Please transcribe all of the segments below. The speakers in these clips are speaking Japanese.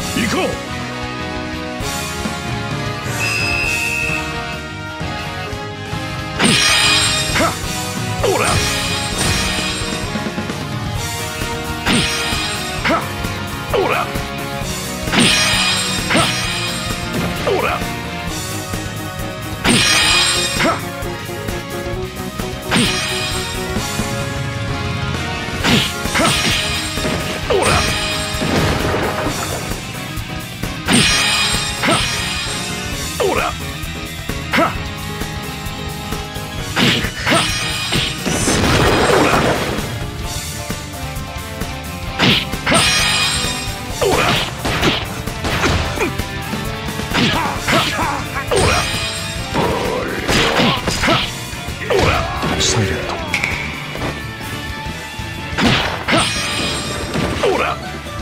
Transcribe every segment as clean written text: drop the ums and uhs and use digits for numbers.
行こう。ほら。ほら。ほら。ほら。ほら。サイレント。ほら。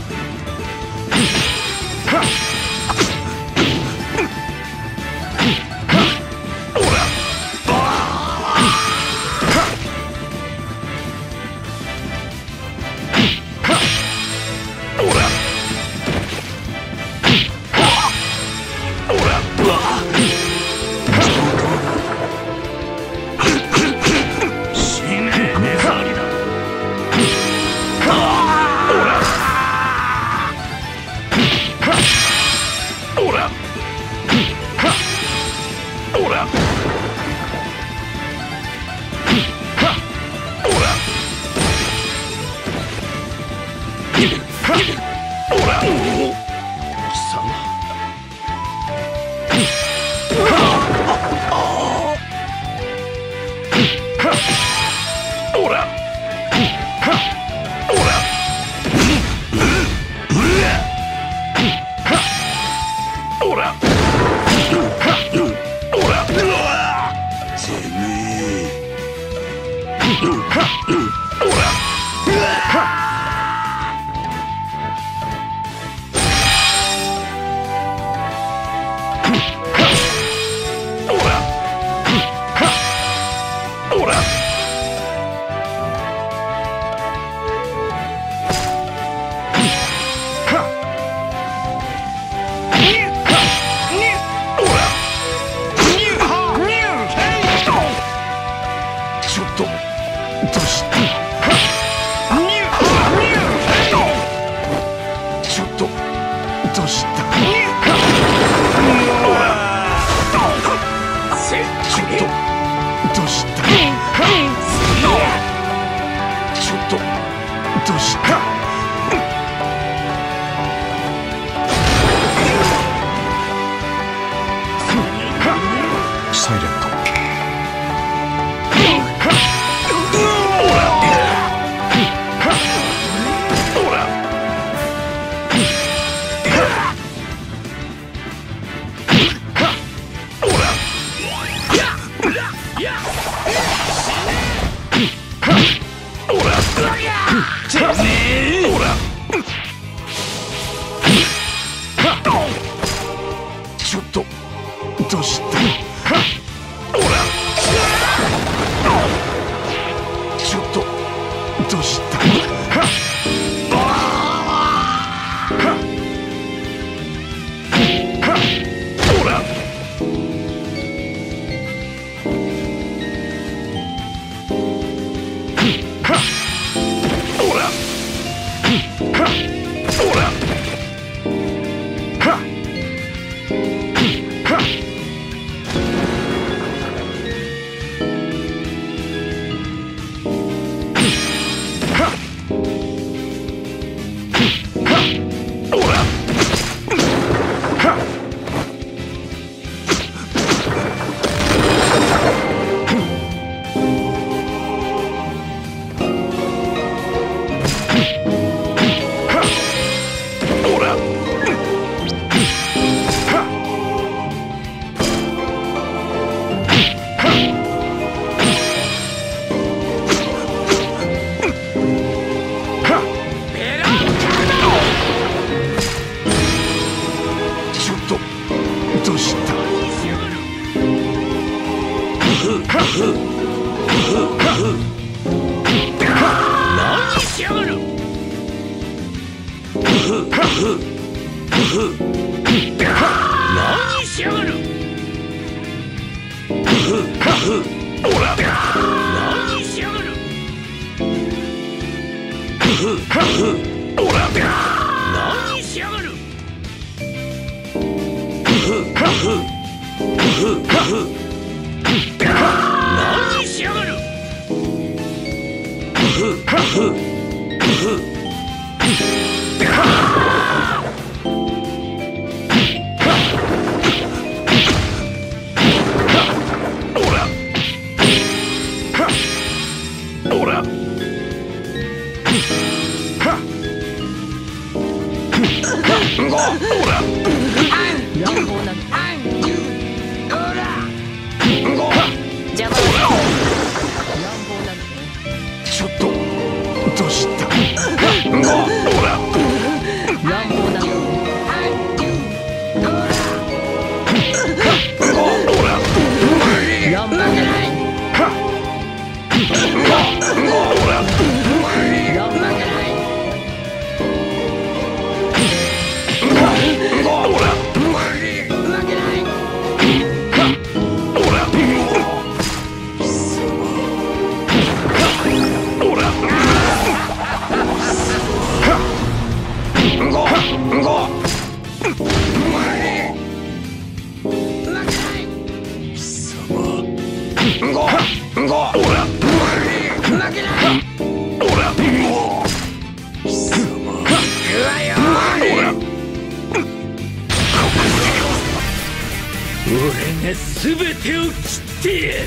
サイレント。ちょっとどうした？ちょっとどうした？何しやがる。 何しやがる。 おら何しやがる。 おら何しやがる。何しやがる。 おら乱暴な邪魔だ。乱暴なちょっとどうしたおら乱暴な乱暴な俺が全てを切ってやる。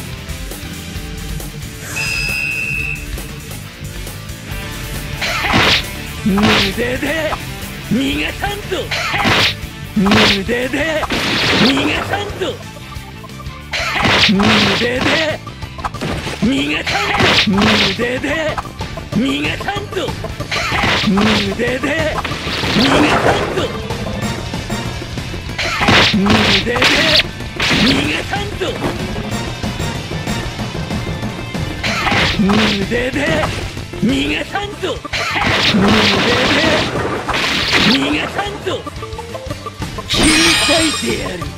無駄だ。逃がさんぞ。無駄だ。逃がさんぞ。無駄だ。逃がさんぞ。無駄だ。逃がさんぞ。無駄だ。逃がさんぞ。無駄だ。逃がさんぞ。無駄だ。逃がさんぞ。無駄だ。逃がさんぞ。切り裂いてやる。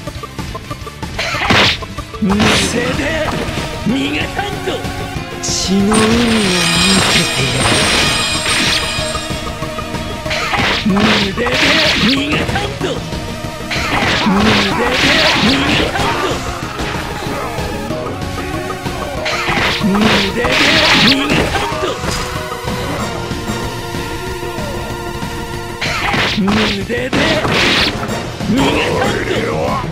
無駄だ。逃がさんぞ。血の海を見せてやる。無駄だ。逃がさんぞ。無駄だ。逃がさんぞ。無駄だ。逃がさんぞ。無駄だ。逃がさんぞ。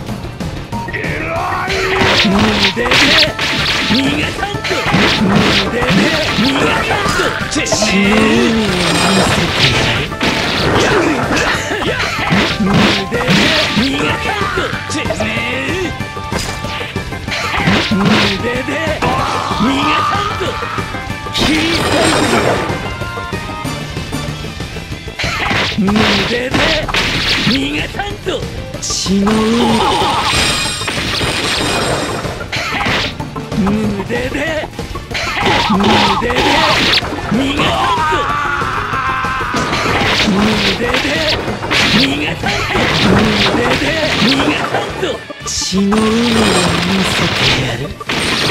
無駄だ。逃がさんぞ。無駄だ。逃がさんぞ。血の海を見せてやる。無駄だ。逃がさんぞ。無駄だ。逃がさんぞ。切り裂いてやる。無駄だ。逃がさんぞ。血の海。無駄だ。無駄だ。逃がさんぞ。無駄だ。逃がさんぞ。無駄だ。逃がさんぞ。血の海を見せてやる。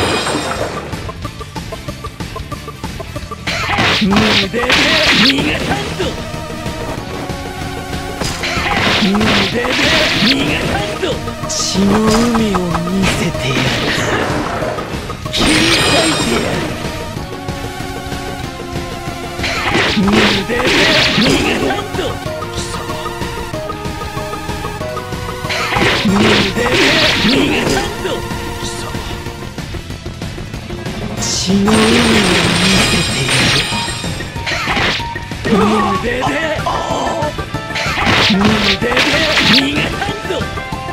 無駄だ。逃がさんぞ。無駄だ。逃がさんぞ。血の海を見せてやる。切り裂いてやる。無駄だ。逃がさんぞ。無駄だ。逃がさんぞ。血の海を見せてやる。無駄だ。無駄だ。逃がさんぞ。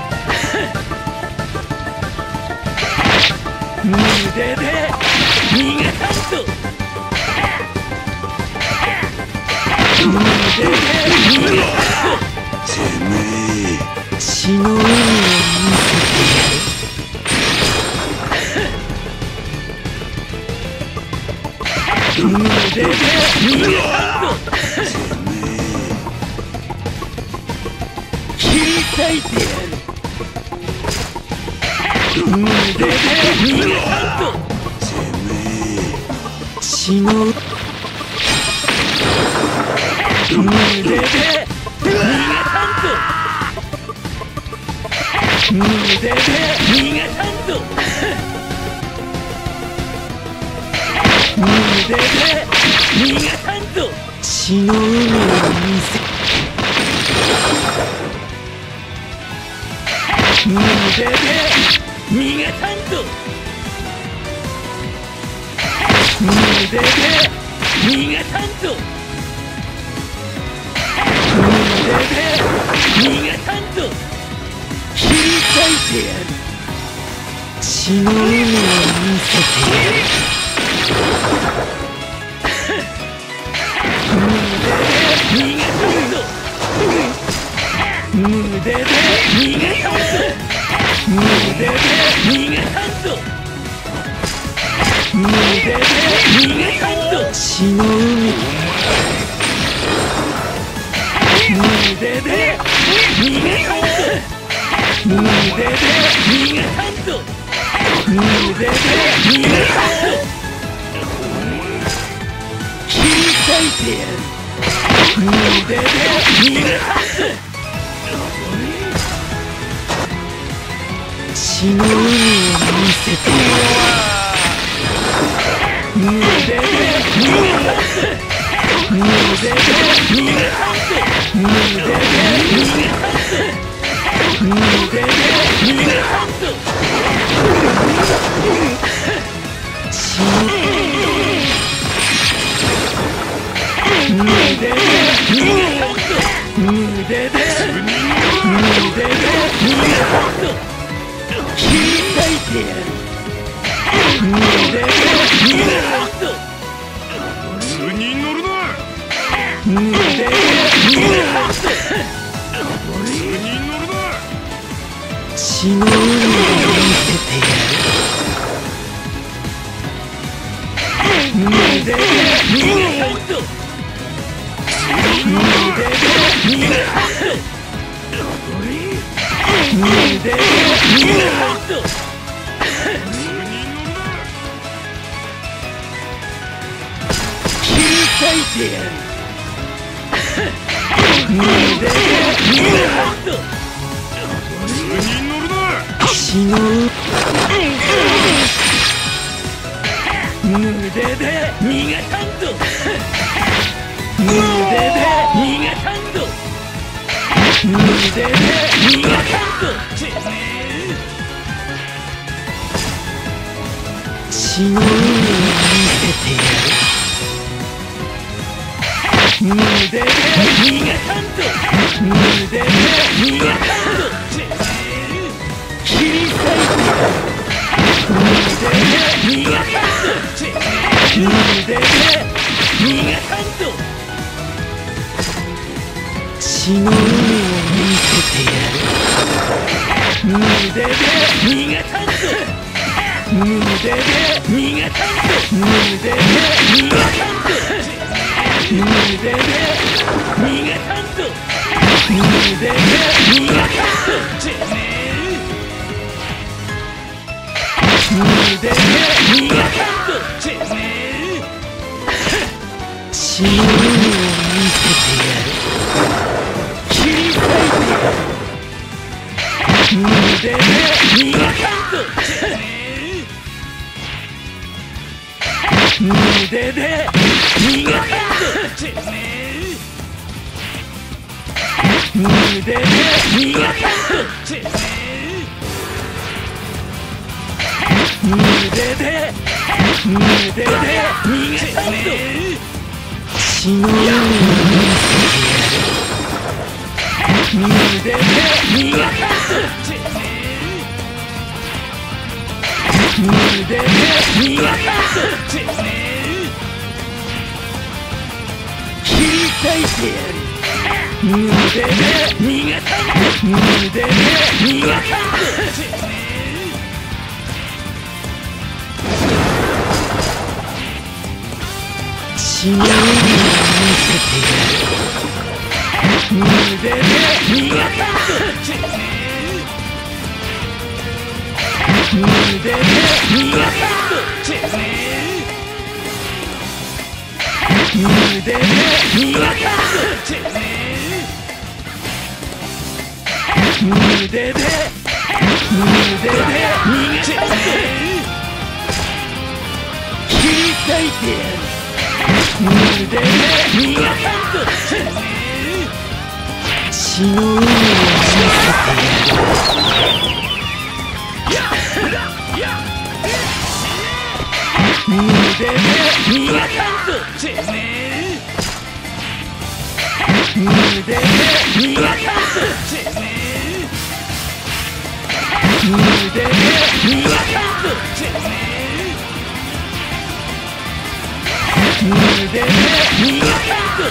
無駄だ。逃がさんぞ。無駄だ。逃がさんぞ。 てめえ血の海を見せてやる。 無駄だ。逃がさんぞ。 裂いてやる。胸で逃がさんぞ。血の胸で逃がさんぞ。胸で逃がさんぞ。胸で逃がさんぞ。血の海を見せ胸で逃がさんぞ。胸で逃がさんぞ。胸で逃がさんぞ。切り裂いてやる。血の海を見せてやる。胸で逃がさんぞ。胸で逃がさんぞ。胸で逃がさんぞ。胸で逃がさんぞ。血の海。胸で逃がさんぞ。胸で逃がさんぞ。胸で逃がさんぞ。切り裂いてやる。胸で逃がさんぞ。血の海を見せてやる。胸で逃がさんぞ。胸で逃がさんぞ。胸で逃がさんぞ。胸で逃がさんぞ。血の胸で逃がさんぞ。胸で逃がさんぞ。切り裂いてやる。胸で逃がさんぞ。 図に乗るな。 胸で逃がさんぞ。 図に乗るな。 血の海を見せてやる。胸で逃がさんぞ。胸で逃がさんぞ。胸で逃がさんぞ。切り裂いてやる。胸で逃がさんぞ。 図に乗るな。 血の胸で逃がさんぞ。胸で逃がさんぞ。胸で逃がさんぞ。血の海を見せてやる。胸で逃がさんぞ。胸で逃がさんぞ。切り裂いてやる。胸で逃がさんぞ。胸で逃がさんぞ。血の海を見せてやる。胸で逃がさんぞ。胸で逃がさんぞ。胸で逃がさんぞ。胸で逃がさんぞ。胸で逃がさんぞ。胸で逃がさんぞ。血の海を見せてやる。切り裂いてやる。胸で逃がさんぞ。胸で逃がさんぞ。胸で逃がさんぞ。胸で逃がさんぞ。血の海を見せてやる。胸で逃がさんぞ。胸で逃がさんぞ。切り裂いてやる。胸で逃がさんぞ。胸で逃がさんぞ。血の海を見せてやる。胸で逃がさんぞ。無で逃がさんぞ。無で逃がさんぞ。無で逃がさんぞ。切り裂いてやる。無で逃がさんぞ。血の海を見せてやる。無で逃がさんぞ。無で逃がさんぞ。無で逃がさんぞ。無で逃がさんぞ。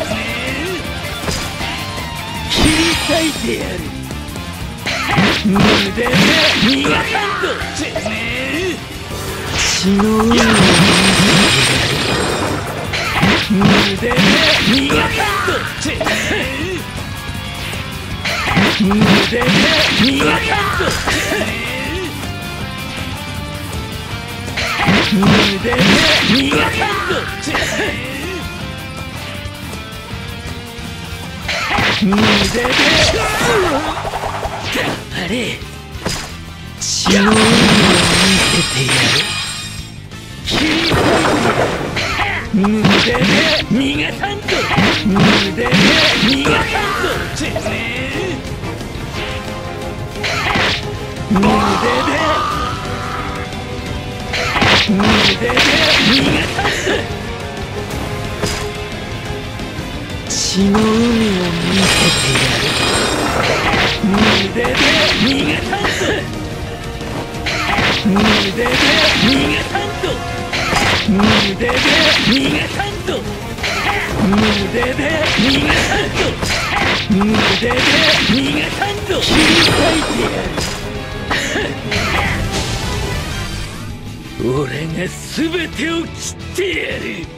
切り裂いてやる。無で逃がさんぞ。血の海を見せてやる。無で逃がさんぞ。無で逃がさんぞ。無で逃がさんぞ。無であれ血の海を見せてやる。切り裂いて無で逃がさんぞ。無で逃がさんぞ。無で無で逃がさんぞ。血の海を見せてやる。無で逃がさんぞ。無で逃がさんぞ。無で逃がさんぞ。無で逃がさんぞ。無で逃がさんぞ。切り裂いてやる。俺が全てを切ってやる。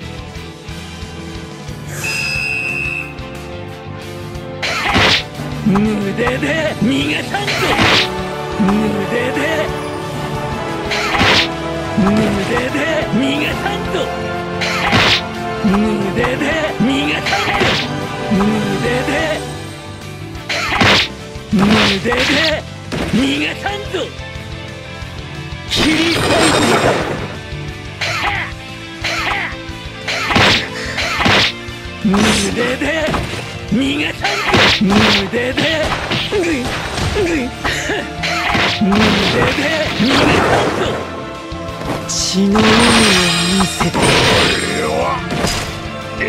無で逃がさんぞ。無で逃がさんぞ。無で逃がさんぞ。無で逃がさんぞ。切り裂いてやる。無で逃がさんぞ。無で無で逃がさんぞ。血の海を見せてやる。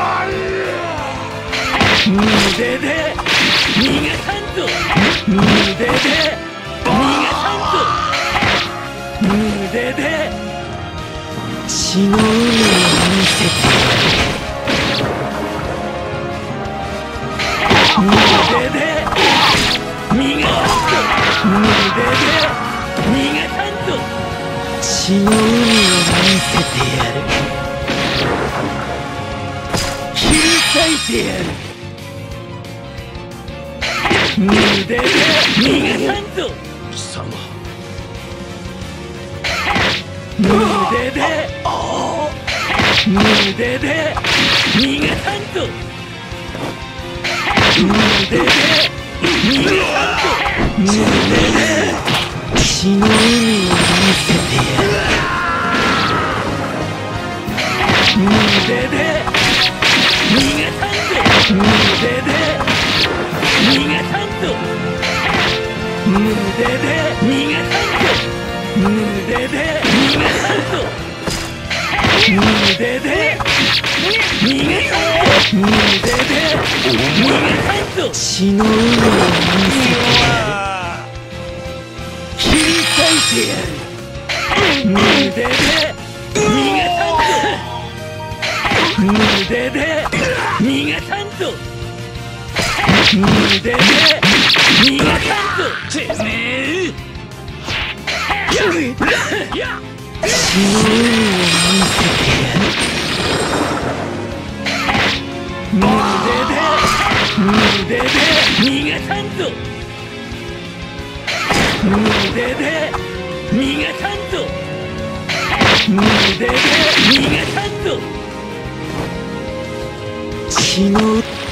無で逃がさんぞ。無で逃がさんぞ。無で血の海を見せてやる。無で逃がさんぞ。無で逃がさんぞ。血の海を見せてやる。切り裂いてやる。無で逃がさんぞ。 貴様。 無で無で逃がさんぞ。無で逃がさんぞ。無で血の海を見せてやる。無で逃がさんぞ。無で逃がさんぞ。無で逃がさんぞ。無で逃がさんぞ。無で逃がさんぞ。無で逃がさんぞ。血の海を見せてやる。切り裂いてやる。無で逃がさんぞ。無で逃がさんぞ。無で逃がさんぞ。てめえ。血の海を見せてやる。無で無で逃がさんぞ。無で逃がさんぞ。無で逃がさんぞ。血の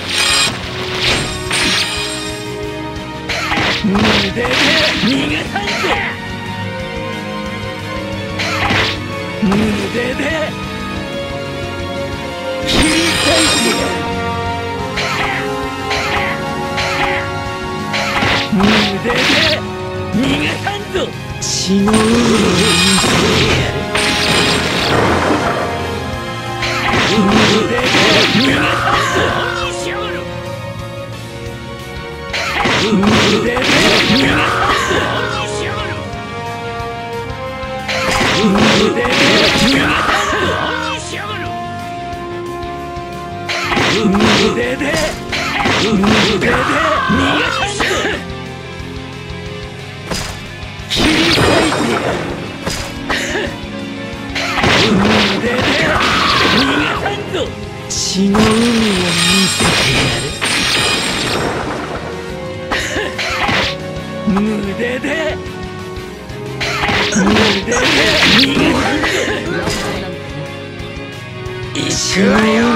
無で逃がさんぞ。無で切り裂いてやる。無で逃がさんぞ。血の海を見せてやる。無で逃がさんぞ。無で逃がさんぞ。無で逃がさんぞ。無で逃がさんぞ。切り裂いてやる。無で逃がさんぞ。血の海を見せてやる。無で逃がさんぞ。一緒だよ。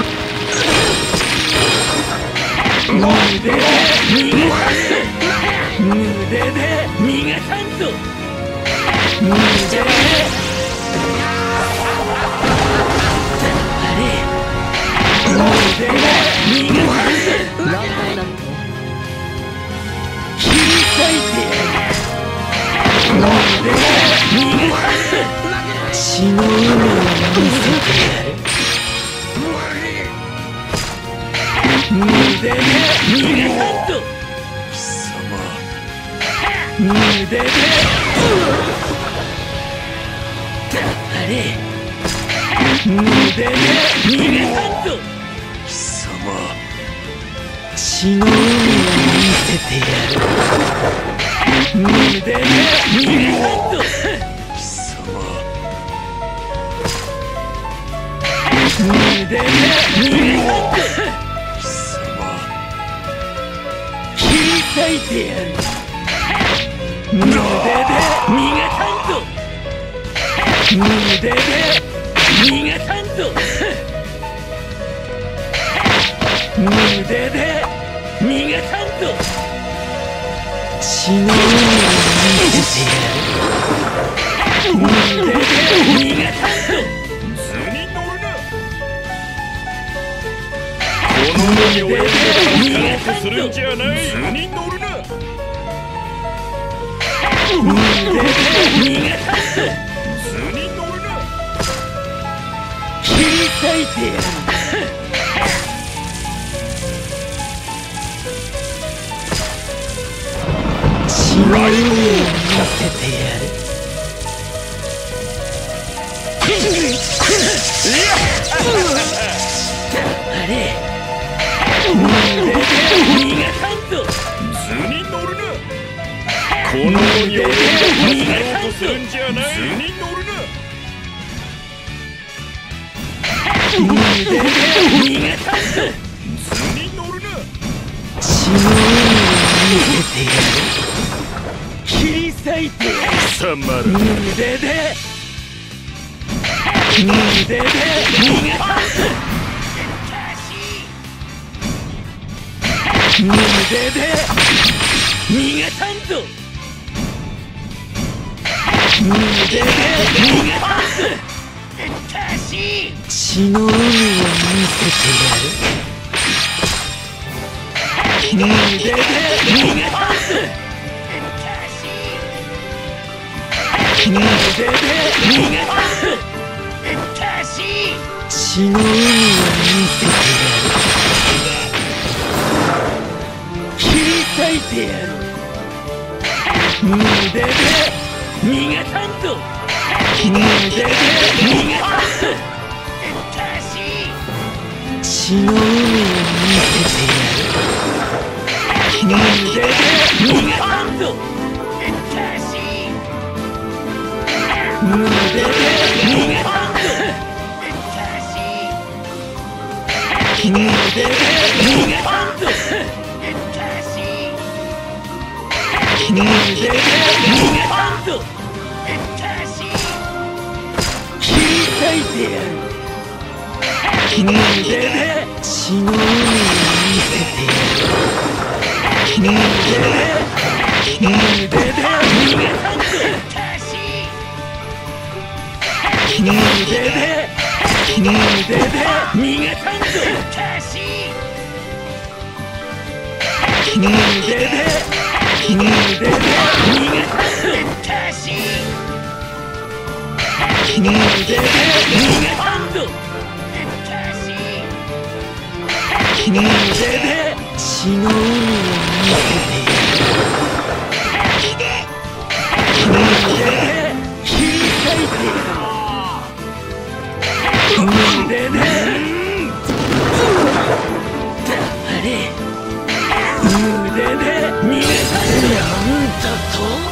無で逃がさんぞ。無で逃がさんぞ。無であれ無で逃がさんぞ。切り裂いてやる。無で逃がさんぞ。血の海を見せてやる。無で逃がさんぞ。 貴様。 無であれ無で逃がさんぞ。 貴様。 血の海を見せてやる。無で逃がさんぞ。 貴様。 無で逃がさんぞ。 貴様。 切り裂いてやる。無で逃がさんぞ。無で逃がさんぞ。無で逃がさんぞ。血の海を見せてやる。無で逃がさんぞ。 図に乗るな。この世に俺を逃がするんじゃない。図に乗るな。 無で逃がさんぞ。 図に乗るな。 切り裂いてやる。血の海を見せてやる。あれ無で逃がさんぞ。 図に乗るな。この世に俺を逃がそうとするんじゃない。図に乗るな。 無で逃がさんぞ。 図に乗るな。 血の海を見せてやる。切り裂いてやる。 貴様ら。 無で無で逃がさんぞ。無で逃がさんぞ。無で逃がさんぞ。血の海を見せてやる。無で逃がさんぞ。無で逃がさんぞ。血の海を見せてやる。切り裂いてやる。無で逃がさんぞ。無で逃がさんぞ。血の海を見せてやる。無で逃がさんぞ。無で逃がさんぞ。無で逃がさんぞ。 で血の海を見せてやる。胸で逃がさんぞ。胸で逃がさんぞ。胸で逃がさんぞ。胸で逃がさんぞ。胸で血の海を見せてやる。胸で切り裂いてやる。胸で黙れ。胸で逃がさんぞ。なんだと。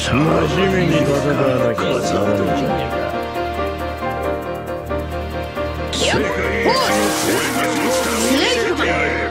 真面目に戦わなきゃならないじゃねえか。世界一の声がスネークマン。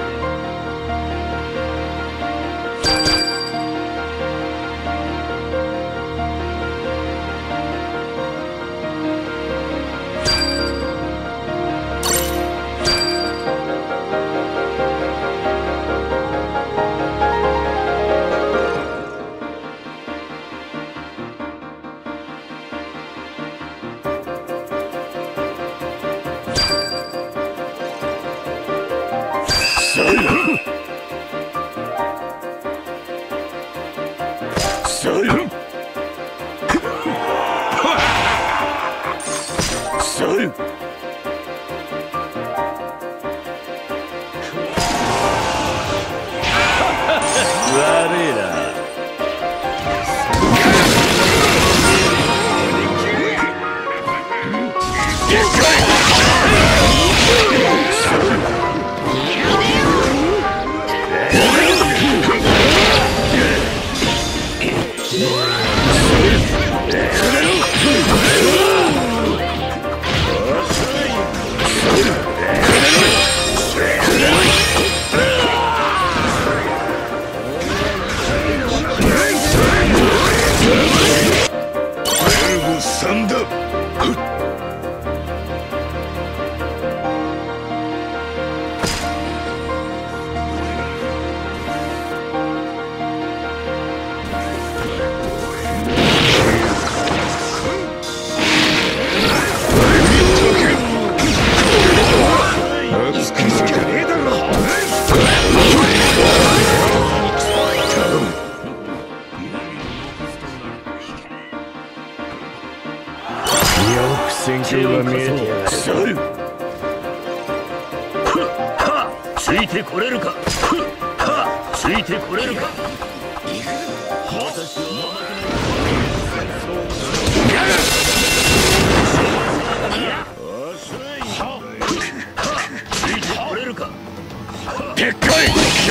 戦況が見えてやがる。ついてこれるか。ついてこれるか。私をついてこれるか。でっかい。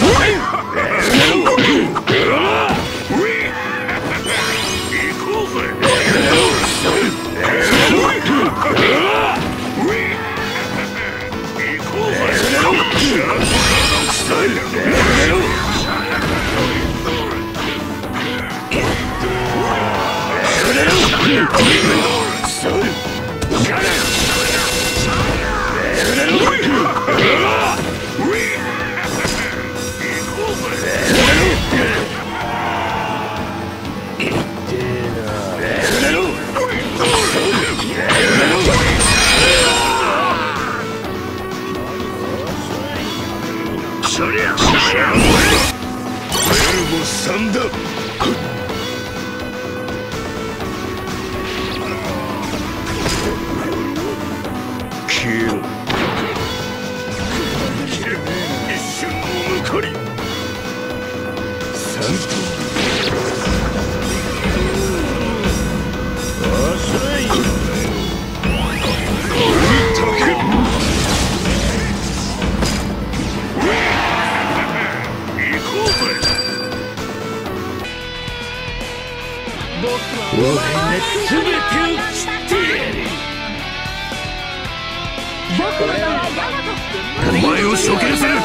お前を処刑する。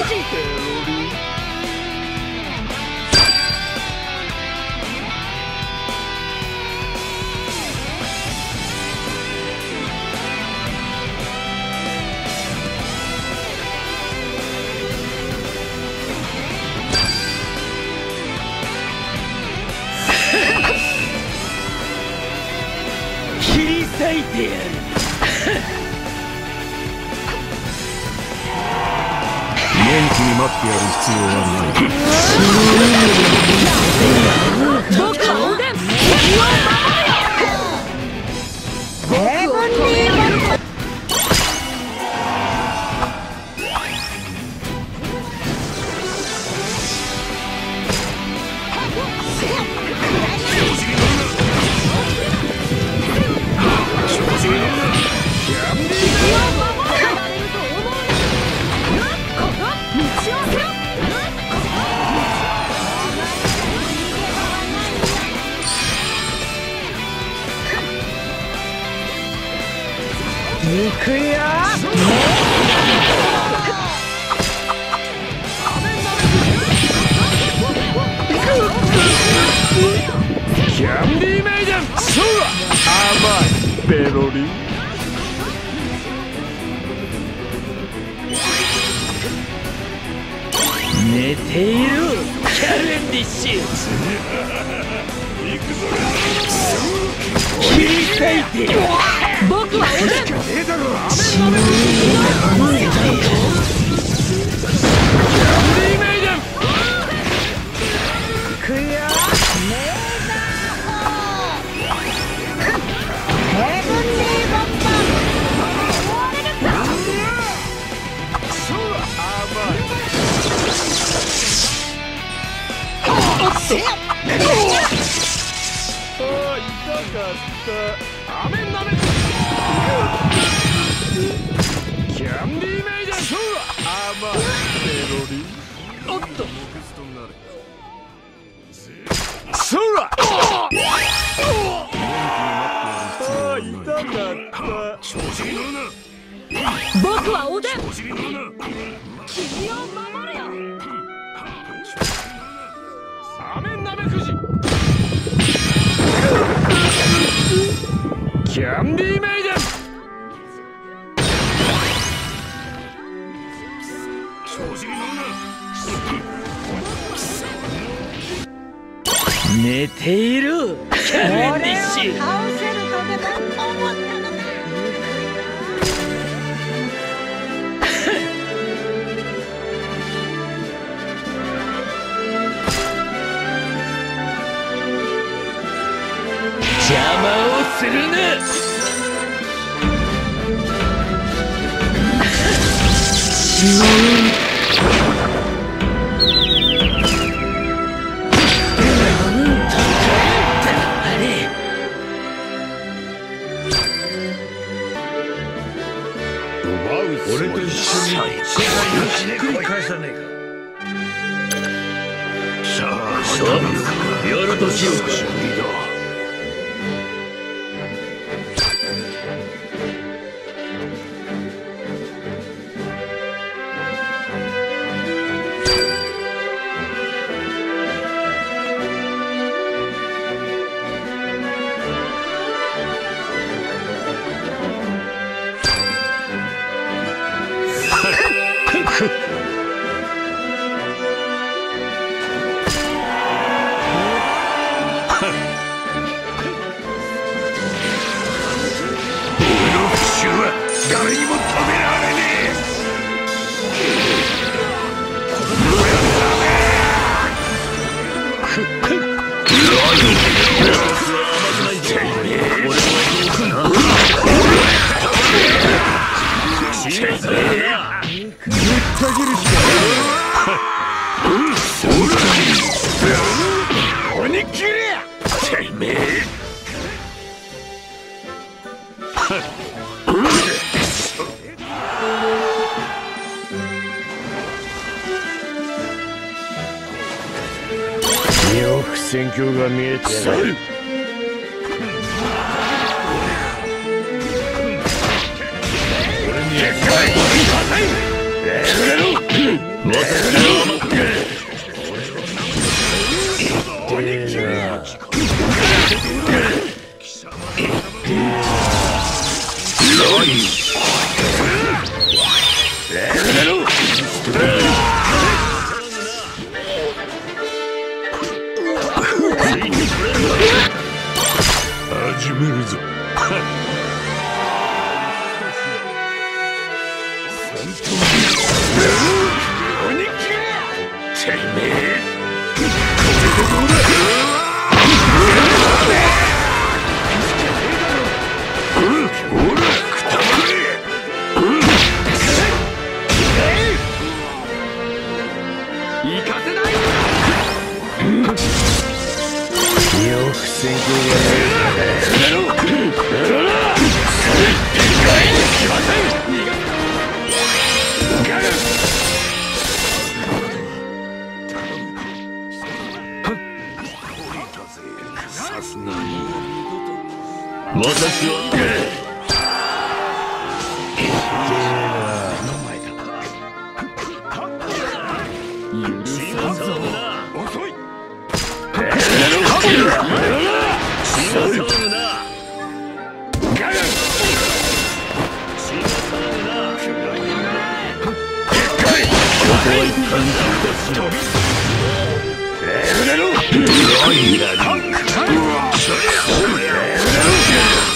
切り裂いてやる。元気に待ってやる必要はない。僕はおでん。 くよ。キャンディーメイデン。そう甘いペロリ。寝ているキャレンディッシュ。切り裂いて僕は俺。死ぬのキャンディーメイデン。くよ。メーターヘブンリーボンバー。そう甘い。せやっ。あ、痛かった。雨なめ。キャンディーメイデン。そう甘いペロリ。おっと。そら。あ、痛かった。正直乗るな。僕はおでん。正直乗るな。君を守るよ。雨なめくじ。キャンディーメイデン。正直乗るな。寝ているキャレンディッシュ。倒せるとでも思ったのか。邪魔をするな。俺と一緒に世界をひっくり返さねえか。さあ、やるとしようか。誰にも止められねえ。鬼切れてめえ。よく戦況が見えてる。俺にやっかい。始めるぞ。鬼切れてめえ。行かせない。よく戦況がさすがに私はさんぞ。 遅い。 ライラル